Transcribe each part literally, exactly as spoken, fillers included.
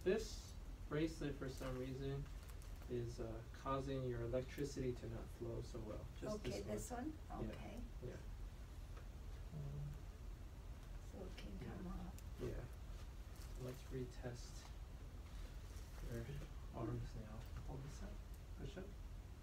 this bracelet for some reason is uh, causing your electricity to not flow so well. Just Okay, this one. this one? Yeah, Okay. yeah. Um, So it can Yeah. come up. yeah. Let's retest your arms now. Hold this up. Push up.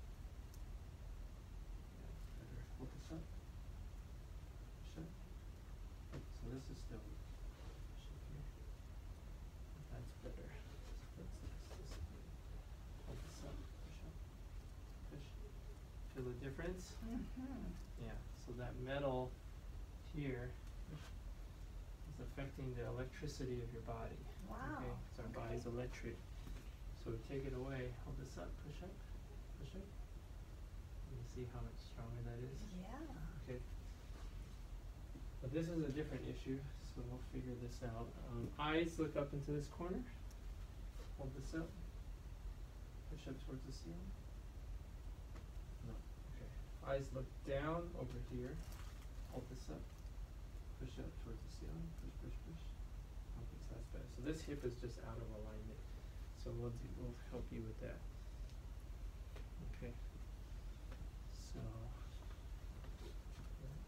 Yeah, better. Hold this up. Push up. So this is still weak. Push up here. That's better. That's this. This is good. Hold this up. Push up. Push. Feel the difference? Mm-hmm. Yeah. So that metal here is affecting the electricity of your body. Wow. Okay. So our body's Okay. electric. So we take it away. Hold this up. Push up. Push up. And you see how much stronger that is? Yeah. Okay. But this is a different issue, so we'll figure this out. Um, eyes look up into this corner. Hold this up. Push up towards the ceiling. No. Okay. Eyes look down over here. Hold this up. Push up towards the ceiling. Push, push, push. Okay, so that's better. So this hip is just out of alignment. So we'll do, we'll help you with that. Okay. So let's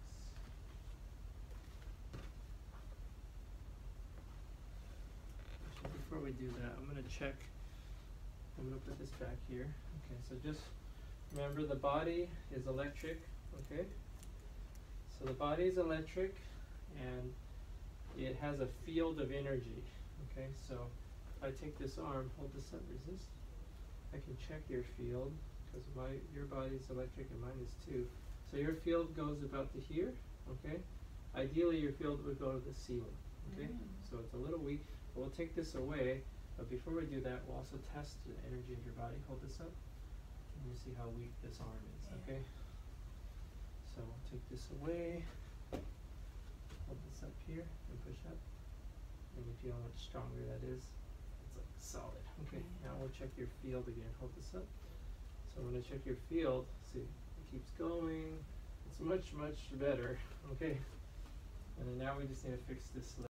Actually, before we do that, I'm gonna check. I'm gonna put this back here. Okay, so just remember the body is electric, okay? So the body is electric and it has a field of energy, okay? So if I take this arm, hold this up, resist. I can check your field because my your body is electric and mine is too. So your field goes about to here, okay? Ideally your field would go to the ceiling, okay? Mm. So it's a little weak. But we'll take this away, but before we do that, we'll also test the energy of your body. Hold this up, and you see how weak this arm is, Yeah. okay? So we'll take this away, hold this up here, and push up, and you feel how much stronger that is. It's like solid. Okay, Yeah. now we'll check your field again. Hold this up. So when I check your field, see, it keeps going. It's much, much better, okay? And then now we just need to fix this